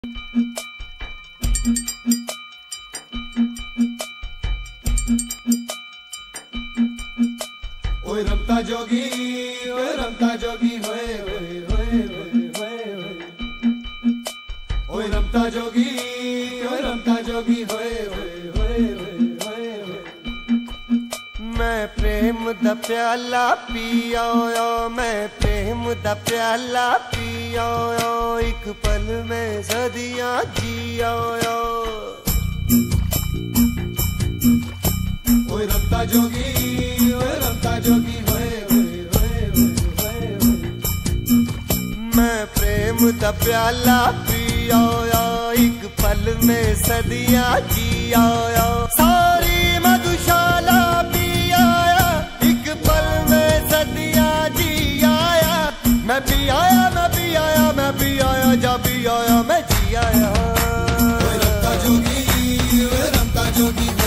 ओए रमता जोगी होए होए होए होए होए ओए रमता जोगी होए होए होए होए होए। मैं प्रेम दा प्याला पिया, मैं प्रेम दा प्याला पिया, एक पल में सदियां जिया। ओए रमता जोगी होए होए होए होए होए। मैं प्रेम दा प्याला पिया, एक पल में सदियां जिया। सारी मधुशाला पिया, एक पल में सदियां जिया। मैं भी आया, मैं भी आया, मैं भी आया, जा भी आया, मैं जी आया। ओए रमता जोगी